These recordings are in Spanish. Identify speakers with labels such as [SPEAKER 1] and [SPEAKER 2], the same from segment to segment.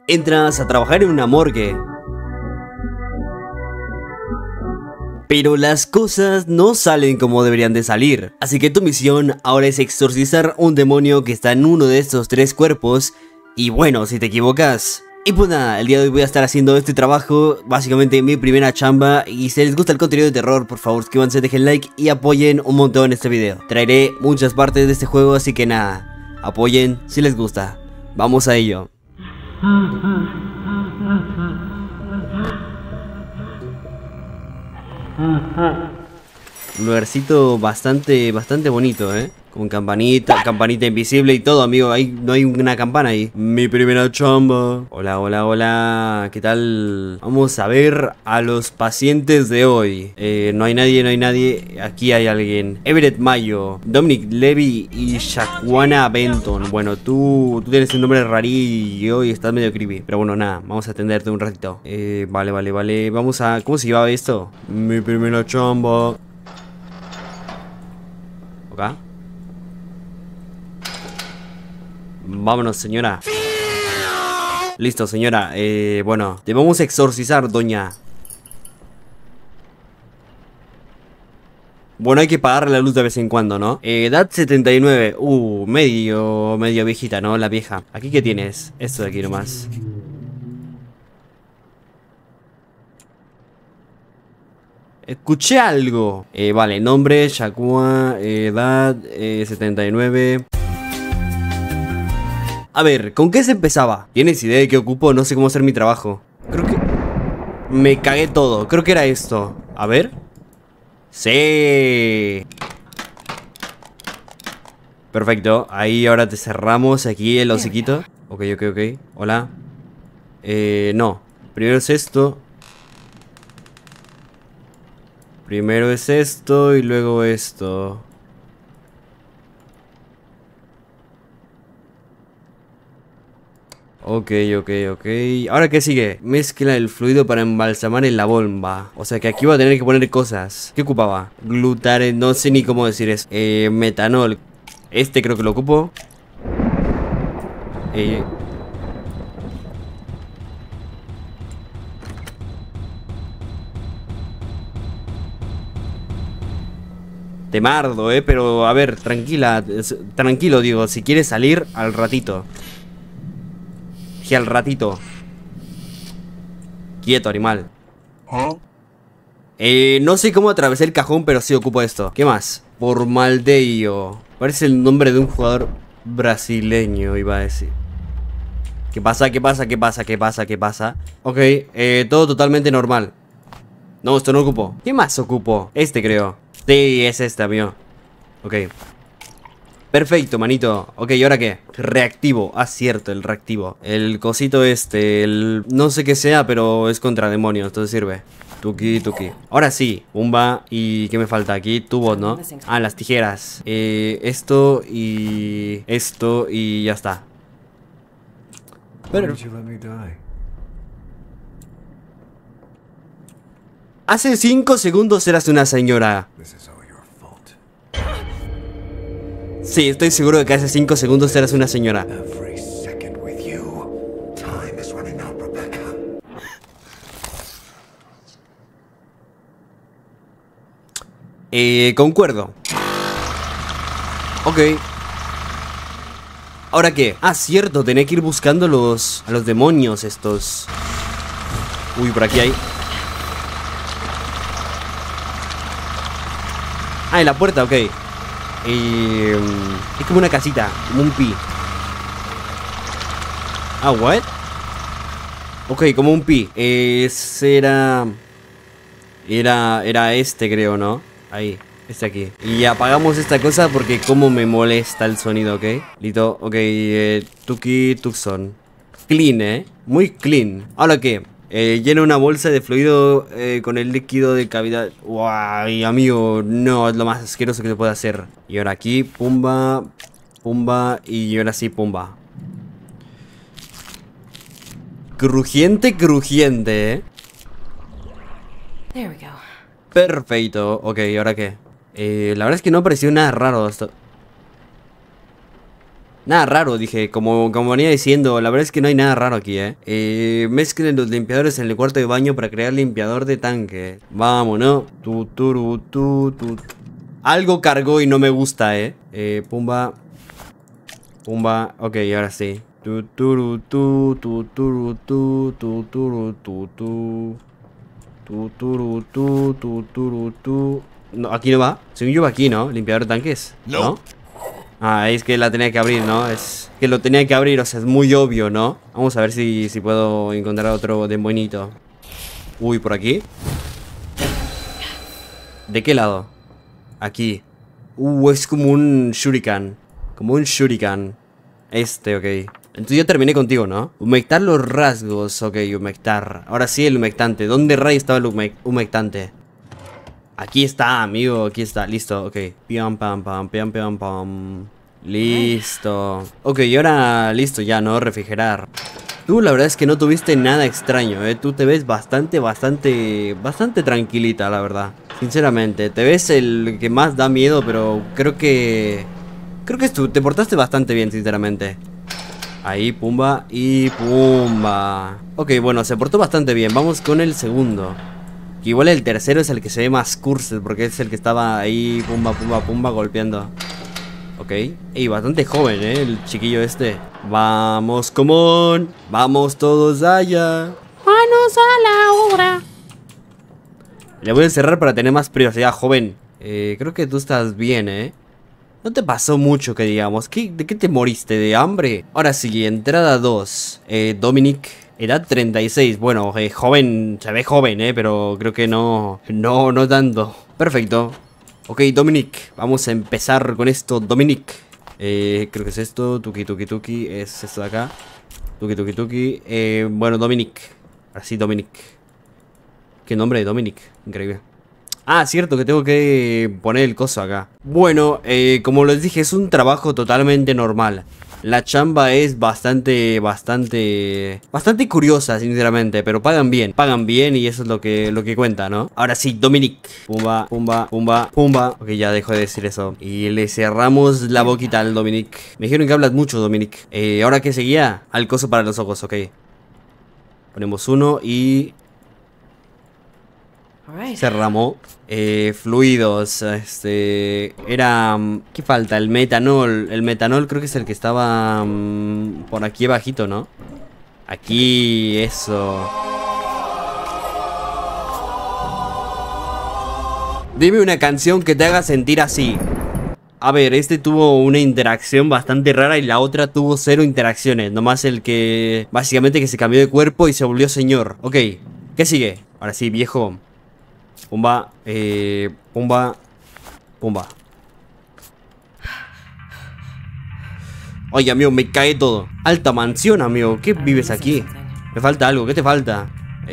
[SPEAKER 1] Entras a trabajar en una morgue. Pero las cosas no salen como deberían de salir. Así que tu misión ahora es exorcizar un demonio que está en uno de estos 3 cuerpos. Y bueno, si te equivocas. Y pues nada, el día de hoy voy a estar haciendo este trabajo, básicamente mi primera chamba. Y si les gusta el contenido de terror, por favor suscríbanse, dejen like y apoyen un montón este video. Traeré muchas partes de este juego, así que nada, apoyen si les gusta. Vamos a ello. Un lugarcito bastante bonito, con campanita invisible y todo, amigo. Ahí no hay una campana ahí. Mi primera chamba. Hola, hola, hola. ¿Qué tal? Vamos a ver a los pacientes de hoy. No hay nadie. Aquí hay alguien. Everett Mayo, Dominic Levy y Shaquana Benton. Bueno, tú tienes un nombre rarillo y estás medio creepy. Pero bueno, nada, vamos a atenderte un ratito. Vale. Vamos a... ¿Cómo se llevaba esto? Mi primera chamba. ¿Ok? Vámonos, señora. Listo, señora. Bueno, te vamos a exorcizar, doña. Bueno, hay que pagarle la luz de vez en cuando, ¿no? Edad 79. Medio viejita, ¿no? La vieja. ¿Aquí qué tienes? Esto de aquí nomás. Escuché algo. Vale, nombre, Shakua, edad, 79. A ver, ¿con qué se empezaba? ¿Tienes idea de qué ocupo? No sé cómo hacer mi trabajo. Creo que... me cagué todo. Creo que era esto. A ver. ¡Sí! Perfecto. Ahí ahora te cerramos aquí el hociquito. Ok. Hola. No. Primero es esto. Primero es esto y luego esto. Ok. Ahora, ¿qué sigue? Mezcla el fluido para embalsamar en la bomba. O sea que aquí va a tener que poner cosas. ¿Qué ocupaba? Glutare, no sé ni cómo decir eso. Metanol. Este creo que lo ocupo. Te mardo, pero a ver, tranquilo, digo, si quieres salir, al ratito. Que al ratito. Quieto, animal. No sé cómo atravesé el cajón, pero sí ocupo esto. ¿Qué más? Formaldeio. Parece el nombre de un jugador brasileño, iba a decir. ¿Qué pasa? Ok, todo totalmente normal. No, esto no ocupo. ¿Qué más ocupo? Este creo. Sí, es este, amigo. Ok. Perfecto, manito. Ok, ¿y ahora qué? Reactivo. Ah, cierto, el reactivo. El cosito este, no sé qué sea, pero es contra demonios, entonces sirve. Tuki. Ahora sí, Pumba. ¿Y qué me falta aquí? Tubos, ¿no? Ah, las tijeras. Esto y ya está. Pero... hace 5 segundos eras una señora. Sí, estoy seguro de que hace 5 segundos eras una señora. Concuerdo. Ok. ¿Ahora qué? Ah, cierto, tenía que ir buscando a los demonios estos. Uy, por aquí hay... ah, en la puerta, ok. Es como una casita, como un pi. Ah, what? Ok, como un pi. Ese era este, creo, ¿no? Ahí, este aquí. Y apagamos esta cosa porque como me molesta el sonido, ¿ok? Listo, ok, Tuki Tucson. Clean, muy clean. ¿Ahora qué? Llena una bolsa de fluido con el líquido de cavidad. Uy, amigo, no, es lo más asqueroso que se puede hacer. Y ahora aquí, pumba, y ahora sí, pumba. Crujiente,
[SPEAKER 2] There we go.
[SPEAKER 1] Perfecto. Ok, ¿ahora qué? La verdad es que no apareció nada raro hasta... Nada raro, dije, como venía diciendo, la verdad es que no hay nada raro aquí, mezclen los limpiadores en el cuarto de baño para crear limpiador de tanque. Vámonos. Algo cargó y no me gusta, Pumba. Pumba. Ok, ahora sí. No, aquí no va. Según yo va aquí, ¿no? Limpiador de tanques. ¿No? Ah, es que la tenía que abrir, ¿no? Es que lo tenía que abrir, o sea, es muy obvio, ¿no? Vamos a ver si puedo encontrar otro demonito. Uy, ¿por aquí? ¿De qué lado? Aquí. Es como un shuriken. Como un shuriken. Ok. Entonces ya terminé contigo, ¿no? Humectar los rasgos. Ok, humectar. Ahora sí el humectante. ¿Dónde rayos estaba el humectante? Aquí está, amigo. Aquí está. Listo, ok. Piam, pam, pam, piam, piam, pam. Listo. Ok, y ahora listo ya, ¿no? Refrigerar. Tú la verdad es que no tuviste nada extraño, Tú te ves bastante tranquilita, la verdad. Sinceramente, te ves el que más da miedo, pero creo que tú te portaste bastante bien, sinceramente. Ahí, pumba y pumba. Ok, bueno, se portó bastante bien. Vamos con el segundo. Que igual el tercero es el que se ve más cursed, porque es el que estaba ahí, pumba, pumba, pumba, golpeando. Ok. Y bastante joven, el chiquillo este. Vamos, común. Vamos todos allá.
[SPEAKER 2] Manos a la obra.
[SPEAKER 1] Le voy a encerrar para tener más privacidad, joven. Creo que tú estás bien, No te pasó mucho que digamos. ¿De qué te moriste? ¿De hambre? Ahora sí, entrada 2. Dominic, edad 36. Bueno, joven, se ve joven, pero creo que no tanto. Perfecto. Ok, Dominic, vamos a empezar con esto, Dominic. Creo que es esto, tuki, es esto de acá. Tuki. Bueno, Dominic. Así, Dominic. ¿Qué nombre de Dominic? Increíble. Ah, cierto que tengo que poner el coso acá. Bueno, como les dije, es un trabajo totalmente normal. La chamba es bastante curiosa, sinceramente, pero pagan bien y eso es lo que cuenta, ¿no? Ahora sí, Dominic. Pumba, pumba, pumba, pumba. Ok, ya dejo de decir eso. Y le cerramos la boquita al Dominic. Me dijeron que hablas mucho, Dominic. Ahora que seguía, al coso para los ojos, ok. Ponemos uno y... cerramos. Fluidos. Era... ¿qué falta? El metanol. El metanol creo que es el que estaba... por aquí abajito, ¿no? Aquí... eso. Dime una canción que te haga sentir así. A ver, este tuvo una interacción bastante rara y la otra tuvo 0 interacciones. Nomás el que... básicamente que se cambió de cuerpo y se volvió señor. Ok, ¿qué sigue? Ahora sí, viejo. Pumba, pumba, pumba. Oye, amigo, me cae todo. Alta mansión, amigo. ¿Qué vives aquí? Me falta algo, ¿qué te falta?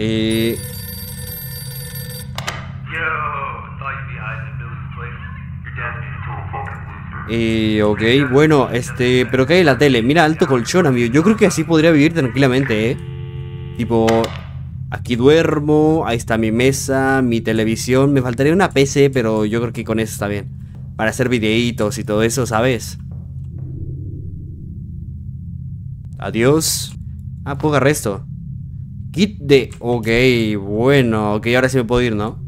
[SPEAKER 1] Ok, bueno, pero ¿qué hay en la tele? Mira, alto colchón, amigo. Yo creo que así podría vivir tranquilamente, Tipo... aquí duermo, ahí está mi mesa, mi televisión. Me faltaría una PC, pero yo creo que con eso está bien. Para hacer videitos y todo eso, ¿sabes? Adiós. Ah, puedo agarrar esto. Kit de... ok, bueno. Ok, ahora sí me puedo ir, ¿no?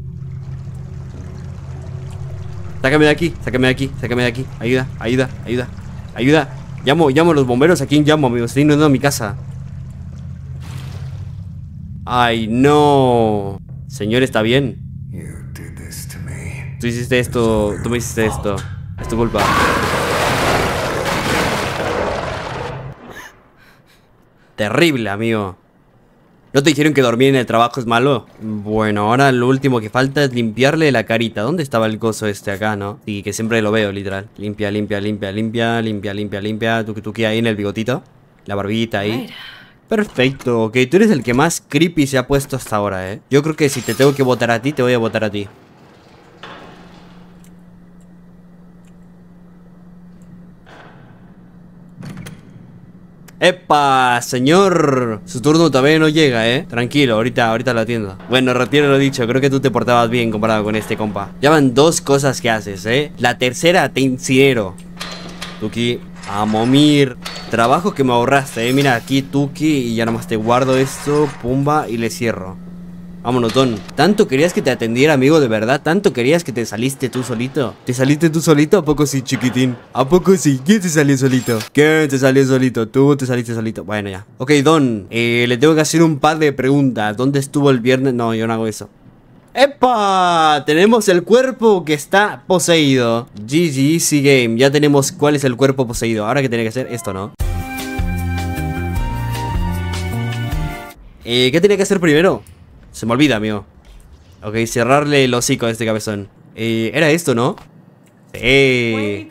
[SPEAKER 1] Sácame de aquí, sácame de aquí, sácame de aquí. Ayuda, ayuda, ayuda, ayuda. Llamo a los bomberos. ¿A quién llamo, amigo? Estoy inundando mi casa. Ay, no. Señor, ¿está bien? Tú hiciste esto. Tú me hiciste esto. Es tu culpa. Terrible, amigo. ¿No te dijeron que dormir en el trabajo es malo? Bueno, ahora lo último que falta es limpiarle la carita. ¿Dónde estaba el coso acá, no? Y que siempre lo veo, literal. Limpia, limpia, limpia, limpia, limpia, limpia, limpia. Tuki ahí en el bigotito. La barbita ahí. Perfecto, ok, tú eres el que más creepy se ha puesto hasta ahora, Yo creo que si te tengo que votar a ti, te voy a votar a ti. ¡Epa! Señor, su turno todavía no llega, Tranquilo, ahorita lo atiendo. Bueno, retiro lo dicho, creo que tú te portabas bien comparado con este compa. Ya van 2 cosas que haces, La tercera, te incinero. Tuki, A momir. Trabajo que me ahorraste, Mira, aquí Tuki y ya nomás te guardo esto. Pumba y le cierro. Vámonos, Don. ¿Tanto querías que te atendiera, amigo? ¿De verdad? ¿Tanto querías que te saliste tú solito? ¿Te saliste tú solito? ¿A poco sí, chiquitín? ¿A poco sí? ¿Quién se salió solito? ¿Quién te salió solito? Tú te saliste solito. Bueno, ya. Ok, Don. Le tengo que hacer un par de preguntas. ¿Dónde estuvo el viernes? No, yo no hago eso. ¡Epa! Tenemos el cuerpo que está poseído. GG Easy Game. Ya tenemos cuál es el cuerpo poseído. Ahora que tiene que hacer esto, ¿no? ¿Qué tenía que hacer primero? Se me olvida, amigo. Ok, cerrarle el hocico a este cabezón. Era esto, ¿no? Sí.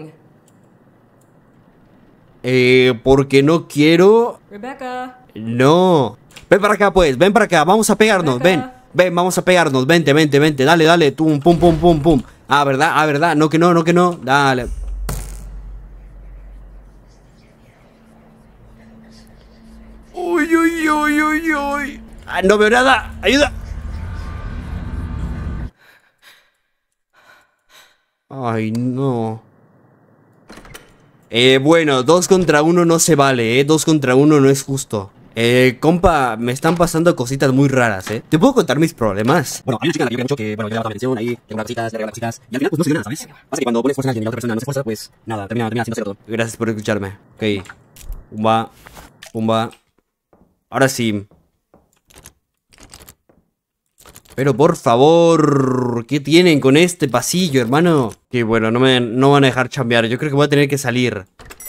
[SPEAKER 1] Porque no quiero...
[SPEAKER 2] Rebecca.
[SPEAKER 1] No. Ven para acá, pues. Ven para acá. Vamos a pegarnos.
[SPEAKER 2] Rebecca.
[SPEAKER 1] Ven, vamos a pegarnos. Vente. Dale. Tum, pum, pum, pum, pum. Ah, ¿verdad? No que no. Dale. Uy. Ah, no veo nada. Ayuda. Ay, no. Bueno, 2 contra 1 no se vale, 2 contra 1 no es justo. Compa, me están pasando cositas muy raras, ¿Te puedo contar mis problemas?
[SPEAKER 3] Bueno, hay una chica en la que yo mucho que, bueno, yo le daba atención ahí, tengo unas cositas, le regalo cositas, y al final pues no sirve nada, ¿sabes? Pasa que cuando pones fuerza en alguien y la otra persona no se esfuerza, pues nada, termina haciendo cero todo.
[SPEAKER 1] Gracias por escucharme. Ok. Pumba. Ahora sí. Pero por favor, ¿qué tienen con este pasillo, hermano? Que bueno, no van a dejar chambear. Yo creo que voy a tener que salir.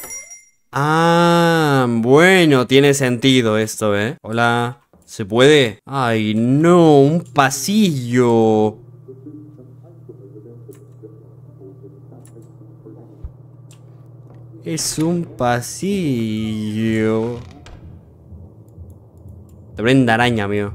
[SPEAKER 1] Ah, bueno, tiene sentido esto, Hola, ¿se puede? Ay, no, un pasillo. Es un pasillo. Tremenda araña, amigo.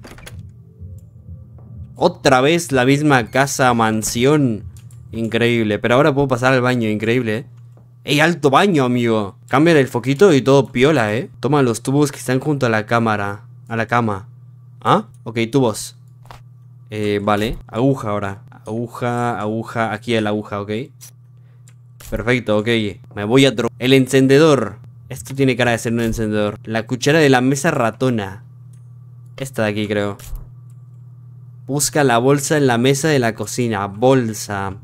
[SPEAKER 1] Otra vez la misma casa, mansión. Increíble, pero ahora puedo pasar al baño, increíble, ¡Ey, alto baño, amigo! Cambia el foquito y todo piola, Toma los tubos que están junto a la cámara. A la cama. ¿Ah? Ok, tubos. Vale. Aguja ahora. Aguja. Aquí hay la aguja, ok. Perfecto, ok. Me voy a el encendedor. Esto tiene cara de ser un encendedor. La cuchara de la mesa ratona. Esta de aquí, creo. Busca la bolsa en la mesa de la cocina. Bolsa.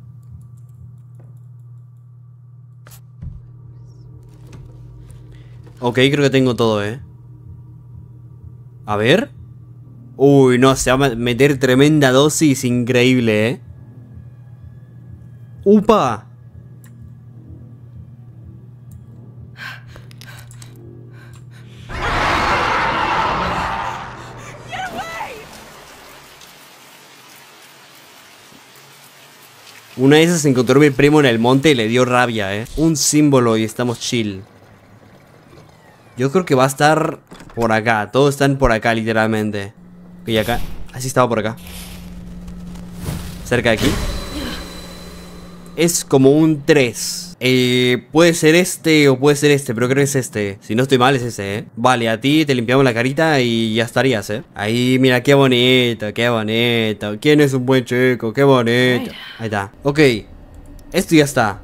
[SPEAKER 1] Ok, creo que tengo todo, A ver. Uy, no, se va a meter tremenda dosis. Increíble, ¡Upa! Una de esas encontró mi primo en el monte y le dio rabia, Un símbolo y estamos chill. Yo creo que va a estar por acá. Todos están por acá, literalmente. Ok, acá. Así estaba por acá. Cerca de aquí. Es como un 3. Puede ser este o puede ser este, pero creo que es este. Si no estoy mal es ese, Vale, a ti te limpiamos la carita y ya estarías, Ahí, mira, qué bonito, qué bonito. ¿Quién es un buen chico? Qué bonito. Ahí está. Ok. Esto ya está.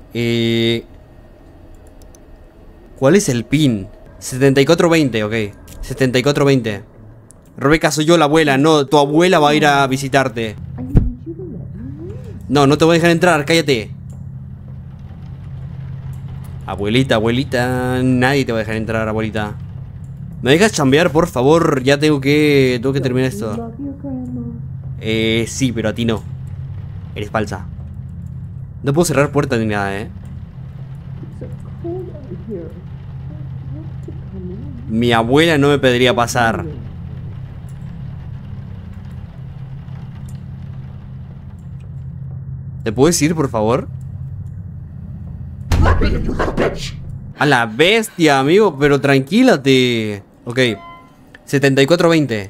[SPEAKER 1] ¿Cuál es el pin? 7420, ok. 7420. Rebeca, soy yo la abuela. No, tu abuela va a ir a visitarte. No, no te voy a dejar entrar, cállate. Abuelita, nadie te va a dejar entrar, abuelita. ¿Me dejas chambear, por favor? Ya tengo que terminar esto. Sí, pero a ti no. Eres falsa. No puedo cerrar puertas ni nada, Mi abuela no me pediría pasar. ¿Te puedes ir, por favor? A la bestia, amigo, pero tranquilate. Ok. 7420.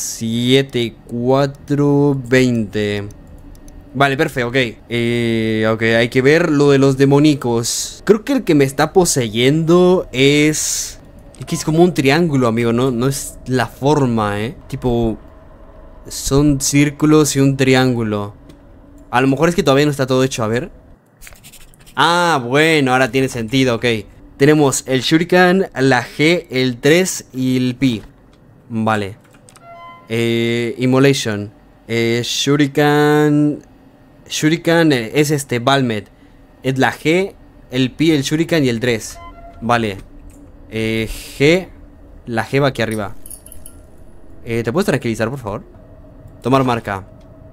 [SPEAKER 1] 7420. Vale, perfecto, ok. Ok, hay que ver lo de los demonicos. Creo que el que me está poseyendo es... Es que es como un triángulo, amigo, no es la forma, Tipo... Son círculos y un triángulo. A lo mejor es que todavía no está todo hecho, a ver. Ah, bueno, ahora tiene sentido, ok. Tenemos el Shuriken, la G, el 3 y el Pi. Vale. Immolation. Shuriken es Valmet. Es la G, el Pi, el Shuriken y el 3. Vale. G. La G va aquí arriba. ¿Te puedes tranquilizar, por favor? Tomar marca.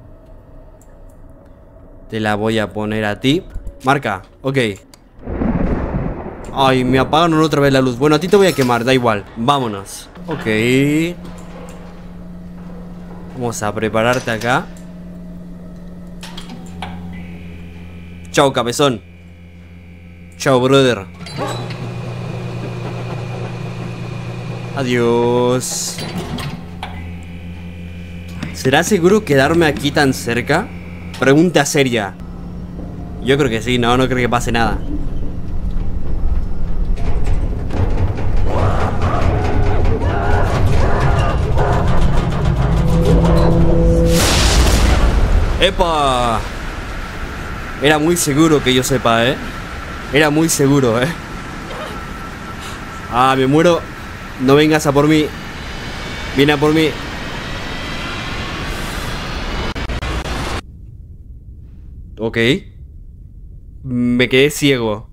[SPEAKER 1] Te la voy a poner a ti. Marca, ok. Ay, me apagaron otra vez la luz. Bueno, a ti te voy a quemar, da igual. Vámonos. Ok. Vamos a prepararte acá. Chao, cabezón. Chao, brother. Adiós. ¿Será seguro quedarme aquí tan cerca? Pregunta seria. Yo creo que sí, no creo que pase nada. ¡Epa! Era muy seguro que yo sepa, Era muy seguro, Ah, me muero. No vengas a por mí. Viene a por mí. Ok. Me quedé ciego.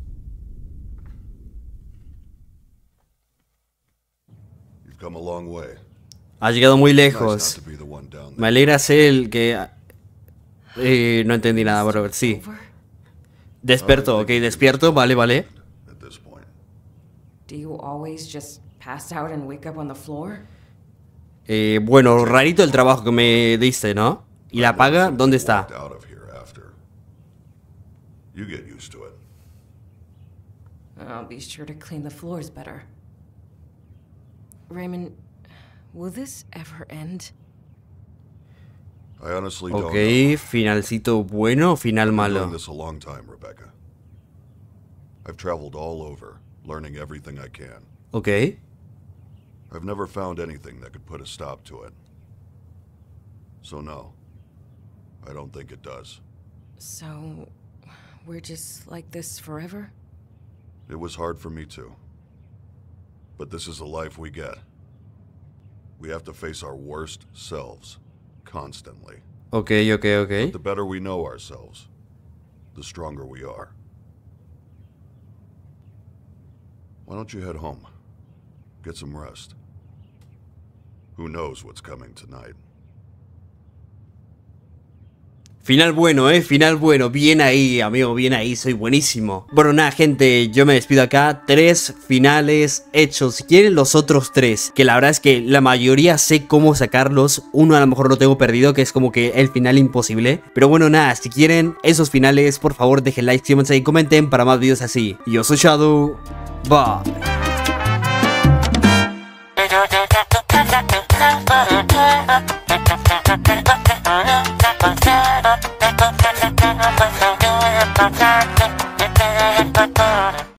[SPEAKER 1] Has llegado muy lejos. Me alegra ser el que... no entendí nada, bro. Sí. Despierto, ok, despierto. Vale, vale. Bueno, rarito el trabajo que me diste, ¿no? ¿Y la paga? ¿Dónde está?
[SPEAKER 4] I'll be sure to clean the floors better. Raymond, will this ever end?
[SPEAKER 1] Ok, finalcito bueno o final malo. Ok.
[SPEAKER 5] I've never found anything that could put a stop to it. So no, I don't think it does.
[SPEAKER 4] So, we're just like this forever?
[SPEAKER 5] It was hard for me too. But this is the life we get. We have to face our worst selves, constantly.
[SPEAKER 1] Okay.
[SPEAKER 5] But the better we know ourselves, the stronger we are. Why don't you head home? Get some rest. Who knows what's coming tonight?
[SPEAKER 1] Final bueno, final bueno. Bien ahí, amigo, bien ahí, soy buenísimo. Bueno, nada, gente, yo me despido acá. 3 finales hechos. Si quieren los otros 3, que la verdad es que la mayoría sé cómo sacarlos. Uno a lo mejor lo tengo perdido, que es como que el final imposible. Pero bueno, nada, si quieren esos finales, por favor dejen like, suscríbanse y comenten para más videos así. Yo soy Shadow. Bye.